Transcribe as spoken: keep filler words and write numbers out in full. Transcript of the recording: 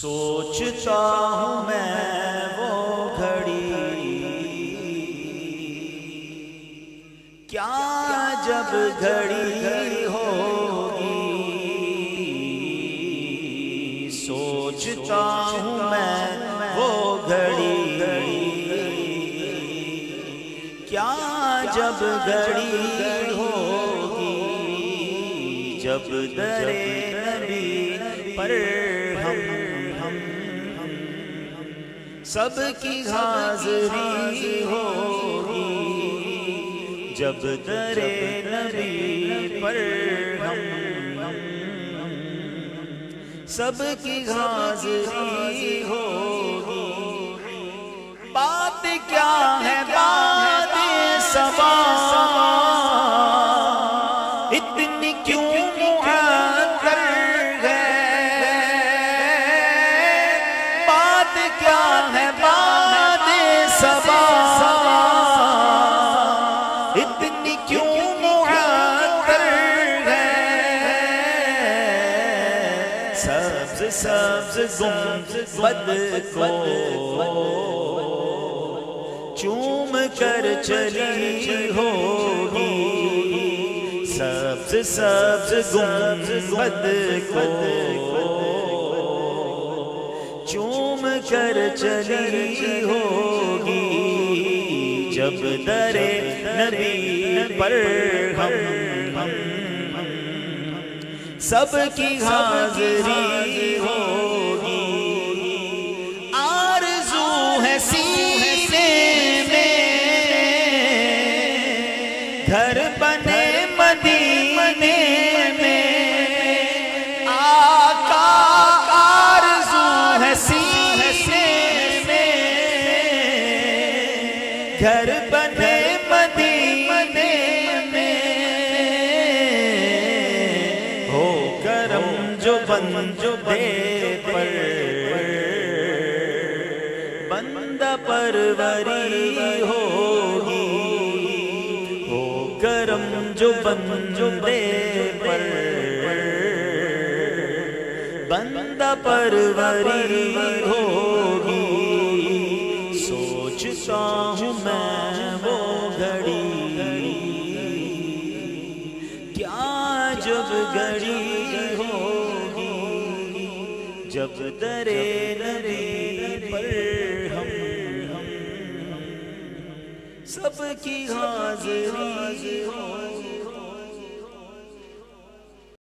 सोचता हूँ मैं वो घड़ी, क्या जब घड़ी होगी। सोचता हूँ मैं वो घड़ी, क्या जब घड़ी होगी, जब दरे नबी पर हम सबकी हाज़री होगी, जब दरे नबी पर हम सबकी हाज़री होगी। बात क्या है बात सबा, इतनी क्यों मुअत्तर है। बात क्या है बात सबा, इतनी क्यों मुअत्तर है। सब्ज़ सब्ज़ गुंबद को चूम कर चली होगी, सब्ज़ सब्ज़ गुंबद को चूम कर चली होगी, जब दरे नबी पर हम सबकी हाज़री होगी। आरज़ू है सीने में घर बने मदीने में, आका आरज़ू है सीने में घर बने मदीने में। हो करम जो बंदे पर बंदा परवरी होगी, हो करम जो बंदे पर बंदा परवरी होगी। सोचता हूँ मैं वो घड़ी, क्या जब घड़ी होगी, जब दरे नबी पर हम सबकी हाज़री होगी।